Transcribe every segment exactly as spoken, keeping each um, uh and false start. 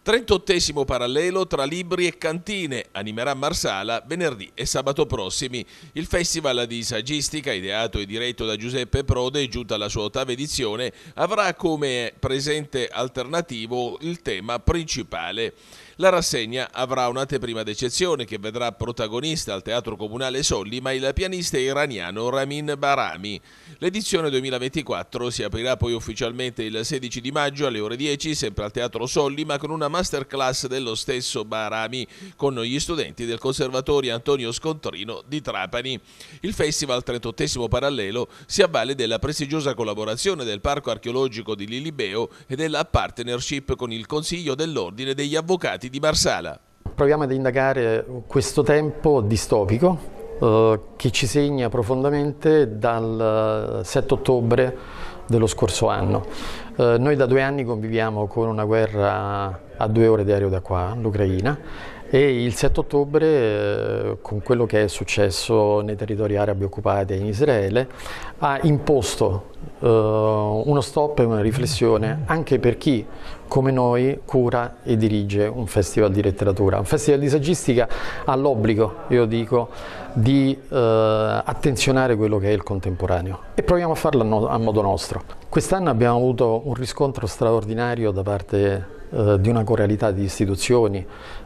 trentottesimo parallelo tra libri e cantine animerà Marsala venerdì e sabato prossimi. Il festival di saggistica, ideato e diretto da Giuseppe Prode, giunta alla sua ottava edizione, avrà come presente alternativo il tema principale. La rassegna avrà un'anteprima d'eccezione che vedrà protagonista al Teatro Comunale Sollima il pianista iraniano Ramin Bahrami. L'edizione duemilaventiquattro si aprirà poi ufficialmente il sedici di maggio alle ore dieci, sempre al Teatro Sollima, con una masterclass dello stesso Bahrami con gli studenti del Conservatorio Antonio Scontrino di Trapani. Il festival trentottesimo parallelo si avvale della prestigiosa collaborazione del Parco Archeologico di Lilibeo e della partnership con il Consiglio dell'Ordine degli Avvocati di Marsala. Proviamo ad indagare questo tempo distopico eh, che ci segna profondamente dal sette ottobre dello scorso anno. Eh, noi da due anni conviviamo con una guerra a due ore di aereo da qua, l'Ucraina, e il sette ottobre, eh, con quello che è successo nei territori arabi occupati e in Israele, ha imposto eh, uno stop e una riflessione anche per chi, come noi, cura e dirige un festival di letteratura. Un festival di saggistica ha l'obbligo, io dico, di eh, attenzionare quello che è il contemporaneo e proviamo a farlo a, no a modo nostro. Quest'anno abbiamo avuto un riscontro straordinario da parte eh, di una coralità di istituzioni,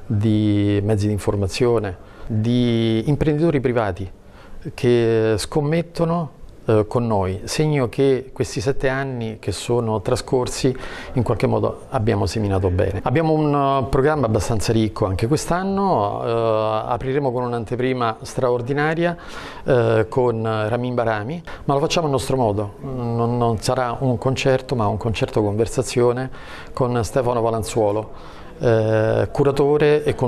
di mezzi di informazione, di imprenditori privati che scommettono eh, con noi, segno che questi sette anni che sono trascorsi in qualche modo abbiamo seminato bene. Abbiamo un uh, programma abbastanza ricco anche quest'anno, uh, apriremo con un'anteprima straordinaria uh, con Ramin Bahrami, ma lo facciamo a nostro modo, non, non sarà un concerto ma un concerto conversazione con Stefano Valanzuolo, Eh, curatore e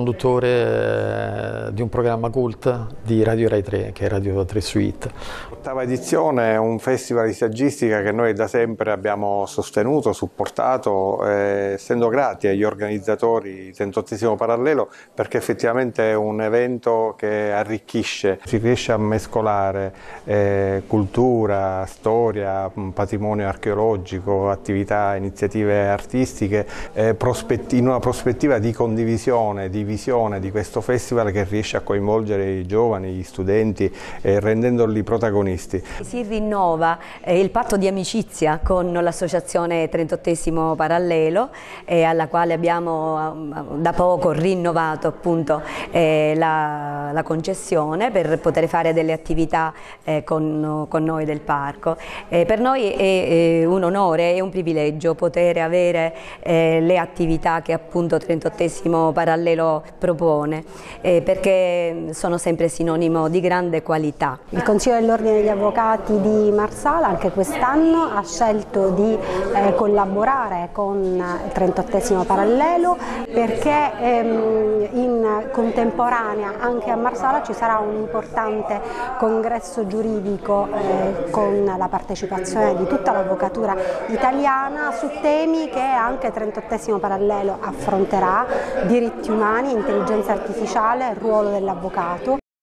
conduttore eh, di un programma cult di Radio Rai tre, che è Radio tre Suite. L'ottava edizione è un festival di saggistica che noi da sempre abbiamo sostenuto, supportato, eh, essendo grati agli organizzatori di trentottesimo parallelo, perché effettivamente è un evento che arricchisce, si riesce a mescolare eh, cultura, storia, patrimonio archeologico, attività, iniziative artistiche, eh, prospetti in una prospettiva prospettiva di condivisione, di visione di questo festival che riesce a coinvolgere i giovani, gli studenti, eh, rendendoli protagonisti. Si rinnova eh, il patto di amicizia con l'associazione trentottesimo parallelo, eh, alla quale abbiamo eh, da poco rinnovato appunto eh, la, la concessione per poter fare delle attività eh, con, con noi del parco. Eh, per noi è, è un onore e un privilegio poter avere eh, le attività che appunto trentottesimo parallelo propone, eh, perché sono sempre sinonimo di grande qualità. Il Consiglio dell'Ordine degli Avvocati di Marsala anche quest'anno ha scelto di eh, collaborare con il trentottesimo parallelo perché ehm, in contemporanea anche a Marsala ci sarà un importante congresso giuridico eh, con la partecipazione di tutta l'avvocatura italiana su temi che anche il trentottesimo parallelo affronterà: diritti umani, intelligenza artificiale, il ruolo dell'avvocato,